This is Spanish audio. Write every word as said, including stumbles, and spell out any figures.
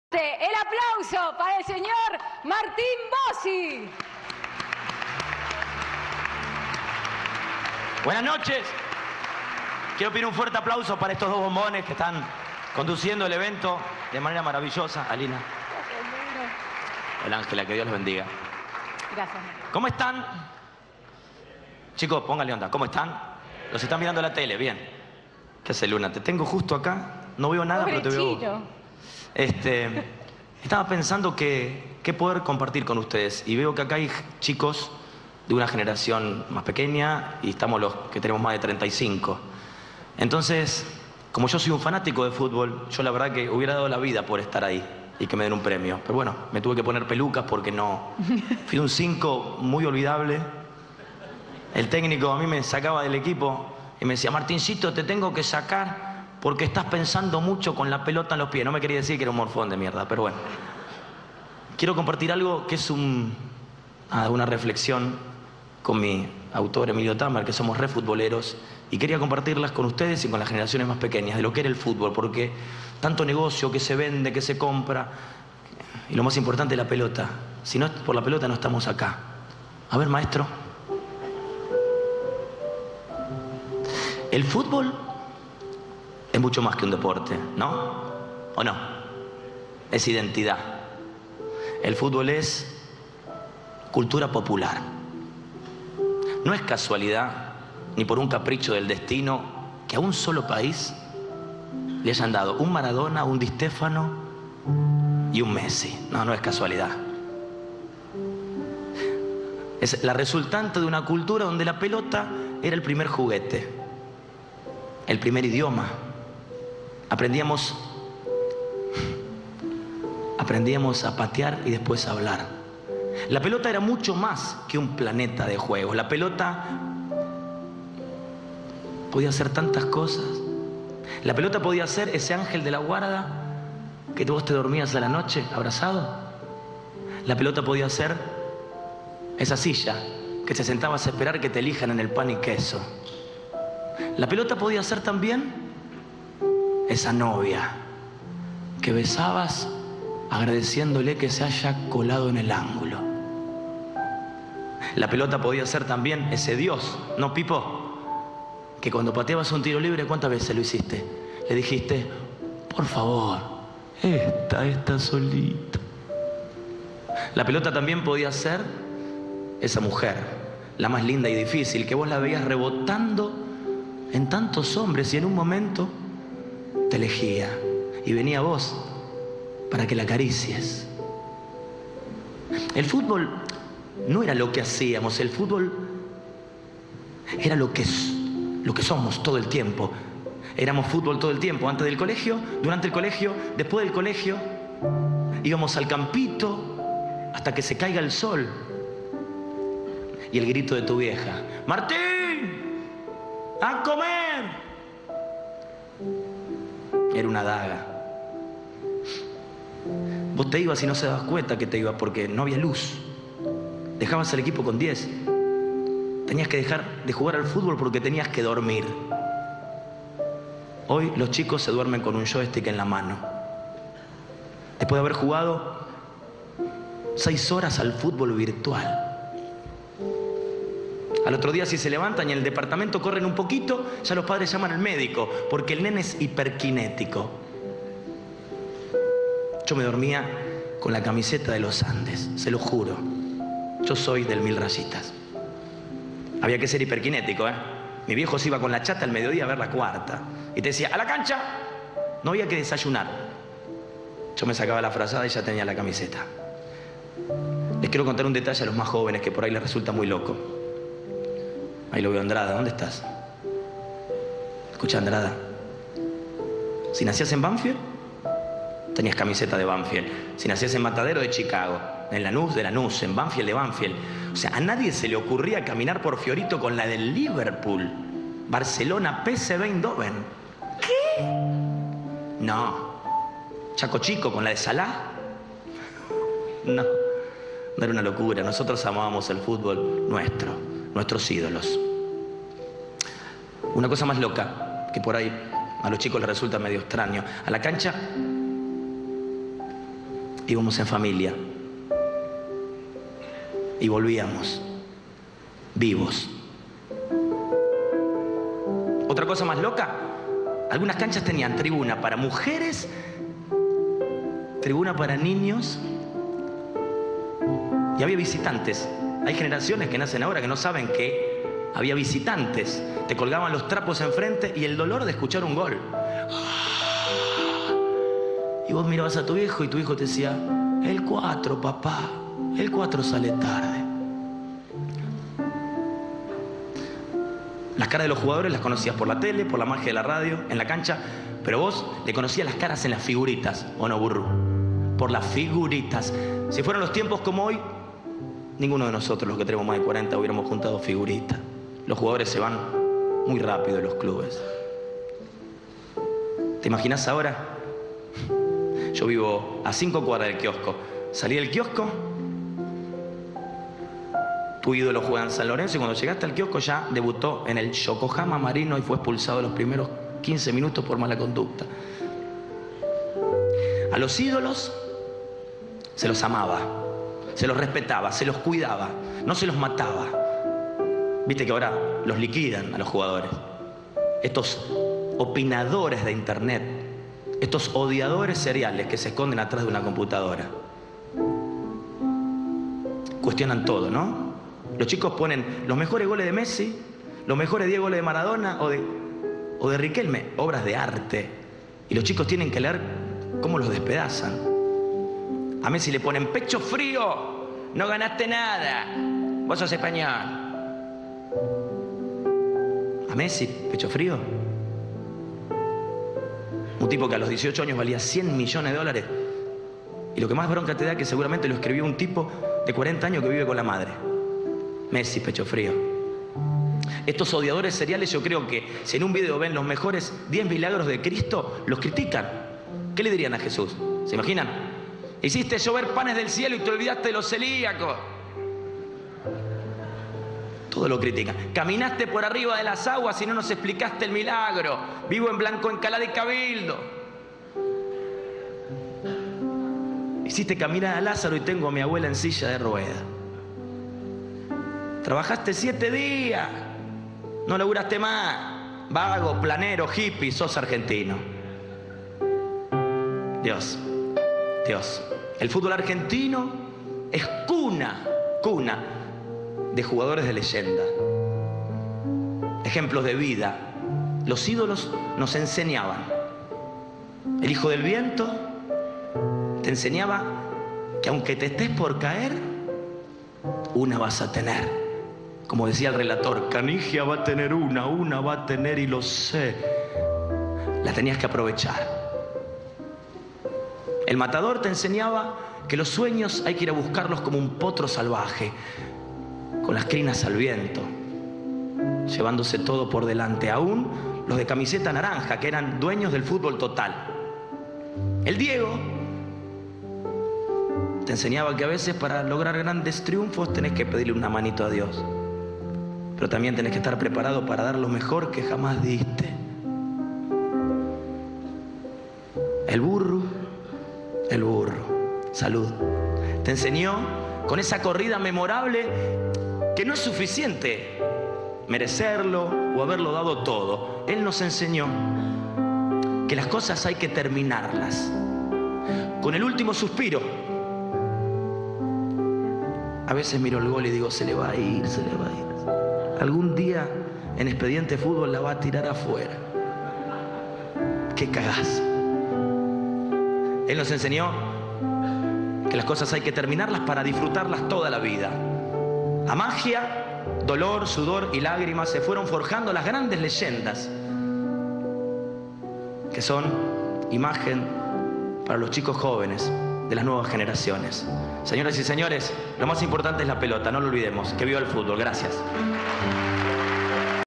El aplauso para el señor Martín Bossi. Buenas noches. Quiero pedir un fuerte aplauso para estos dos bombones que están conduciendo el evento de manera maravillosa. Alina. Hola Ángela, que Dios los bendiga. Gracias. ¿Cómo están? Chicos, pónganle onda. ¿Cómo están? Los están mirando la tele, bien. ¿Qué hace Luna? Te tengo justo acá. No veo nada, Pobre pero te veo. Chino. Este, estaba pensando que, que poder compartir con ustedes. Y veo que acá hay chicos de una generación más pequeña y estamos los que tenemos más de treinta y cinco. Entonces, como yo soy un fanático de fútbol, yo la verdad que hubiera dado la vida por estar ahí y que me den un premio. Pero bueno, me tuve que poner pelucas porque no... Fui un cinco muy olvidable. El técnico a mí me sacaba del equipo y me decía, Martincito, te tengo que sacar porque estás pensando mucho con la pelota en los pies. No me quería decir que era un morfón de mierda, pero bueno. Quiero compartir algo que es un, ah, una reflexión con mi autor Emilio Tamer, que somos re futboleros, y quería compartirlas con ustedes y con las generaciones más pequeñas de lo que era el fútbol, porque tanto negocio que se vende, que se compra, y lo más importante, la pelota. Si no es por la pelota no estamos acá. A ver, maestro. El fútbol es mucho más que un deporte, ¿no? ¿O no? Es identidad. El fútbol es cultura popular. No es casualidad, ni por un capricho del destino, que a un solo país le hayan dado un Maradona, un Di Stéfano y un Messi. No, no es casualidad. Es la resultante de una cultura donde la pelota era el primer juguete, el primer idioma. Aprendíamos, aprendíamos a patear y después a hablar. La pelota era mucho más que un planeta de juegos. La pelota podía hacer tantas cosas. La pelota podía ser ese ángel de la guarda que vos te dormías a la noche abrazado. La pelota podía ser esa silla que te sentabas a esperar que te elijan en el pan y queso. La pelota podía ser también esa novia que besabas agradeciéndole que se haya colado en el ángulo. La pelota podía ser también ese Dios, ¿no, Pipo? Que cuando pateabas un tiro libre, ¿cuántas veces lo hiciste? Le dijiste, por favor, esta está solita. La pelota también podía ser esa mujer, la más linda y difícil, que vos la veías rebotando en tantos hombres y en un momento te elegía y venía vos para que la acaricies. El fútbol no era lo que hacíamos, el fútbol era lo que, lo que somos todo el tiempo. Éramos fútbol todo el tiempo, antes del colegio, durante el colegio, después del colegio. Íbamos al campito hasta que se caiga el sol. Y el grito de tu vieja, ¡Martín! ¡A comer! Era una daga. Vos te ibas y no se dabas cuenta que te ibas porque no había luz. Dejabas el equipo con diez. Tenías que dejar de jugar al fútbol porque tenías que dormir. Hoy los chicos se duermen con un joystick en la mano. Después de haber jugado seis horas al fútbol virtual. Al otro día si se levantan y en el departamento corren un poquito, ya los padres llaman al médico, porque el nene es hiperkinético. Yo me dormía con la camiseta de los Andes, se lo juro. Yo soy del Mil Rayitas. Había que ser hiperkinético, ¿eh? Mi viejo se iba con la chata al mediodía a ver la cuarta. Y te decía, ¡a la cancha! No había que desayunar. Yo me sacaba la frazada y ya tenía la camiseta. Les quiero contar un detalle a los más jóvenes que por ahí les resulta muy loco. Ahí lo veo, Andrada. ¿Dónde estás? Escucha, Andrada. Si nacías en Banfield, tenías camiseta de Banfield. Si nacías en Matadero, de Chicago. En Lanús, de Lanús. En Banfield, de Banfield. O sea, a nadie se le ocurría caminar por Fiorito con la del Liverpool. Barcelona, P S V Eindhoven. ¿Qué? No. Chaco Chico con la de Salah. No. No era una locura. Nosotros amábamos el fútbol nuestro. Nuestros ídolos. Una cosa más loca, que por ahí a los chicos les resulta medio extraño. A la cancha íbamos en familia y volvíamos vivos. Otra cosa más loca, algunas canchas tenían tribuna para mujeres, tribuna para niños y había visitantes. Hay generaciones que nacen ahora que no saben que había visitantes. Te colgaban los trapos enfrente y el dolor de escuchar un gol. Y vos mirabas a tu hijo y tu hijo te decía, el cuatro, papá, el cuatro sale tarde. Las caras de los jugadores las conocías por la tele, por la magia de la radio, en la cancha, pero vos le conocías las caras en las figuritas, ¿o no, burro? Por las figuritas. Si fueran los tiempos como hoy, ninguno de nosotros, los que tenemos más de cuarenta, hubiéramos juntado figuritas. Los jugadores se van muy rápido de los clubes. ¿Te imaginas ahora? Yo vivo a cinco cuadras del kiosco. Salí del kiosco, tu ídolo juega en San Lorenzo y cuando llegaste al kiosco ya debutó en el Yokohama Marino y fue expulsado los primeros quince minutos por mala conducta. A los ídolos se los amaba, se los respetaba, se los cuidaba, no se los mataba. Viste que ahora los liquidan a los jugadores. Estos opinadores de internet, estos odiadores seriales que se esconden atrás de una computadora. Cuestionan todo, ¿no? Los chicos ponen los mejores goles de Messi, los mejores diez goles de Maradona o de, o de Riquelme, obras de arte. Y los chicos tienen que leer cómo los despedazan. A Messi le ponen pecho frío, no ganaste nada, vos sos español. A Messi, pecho frío. Un tipo que a los dieciocho años valía cien millones de dólares. Y lo que más bronca te da es que seguramente lo escribió un tipo de cuarenta años que vive con la madre. Messi, pecho frío. Estos odiadores seriales, yo creo que si en un video ven los mejores diez milagros de Cristo, los critican. ¿Qué le dirían a Jesús? ¿Se imaginan? Hiciste llover panes del cielo y te olvidaste de los celíacos. Todo lo critican. Caminaste por arriba de las aguas y no nos explicaste el milagro. Vivo en Blanco Encalada y Cabildo. Hiciste caminar a Lázaro y tengo a mi abuela en silla de ruedas. Trabajaste siete días. No laburaste más. Vago, planero, hippie, sos argentino. Dios, Dios. El fútbol argentino es cuna, cuna de jugadores de leyenda. Ejemplos de vida. Los ídolos nos enseñaban. El hijo del viento te enseñaba que aunque te estés por caer, una vas a tener. Como decía el relator, Canigia va a tener una, una va a tener y lo sé. La tenías que aprovechar. El matador te enseñaba que los sueños hay que ir a buscarlos como un potro salvaje, con las crinas al viento, llevándose todo por delante, aún los de camiseta naranja, que eran dueños del fútbol total. El Diego te enseñaba que a veces para lograr grandes triunfos tenés que pedirle una manito a Dios. Pero también tenés que estar preparado para dar lo mejor que jamás diste. El burro, el burro, salud, te enseñó con esa corrida memorable que no es suficiente merecerlo o haberlo dado todo. Él nos enseñó que las cosas hay que terminarlas con el último suspiro. A veces miro el gol y digo, se le va a ir, se le va a ir. Algún día en Expediente Fútbol la va a tirar afuera. ¡Qué cagazo! Él nos enseñó que las cosas hay que terminarlas para disfrutarlas toda la vida. A magia, dolor, sudor y lágrimas se fueron forjando las grandes leyendas que son imagen para los chicos jóvenes de las nuevas generaciones. Señoras y señores, lo más importante es la pelota, no lo olvidemos. Que viva el fútbol. Gracias.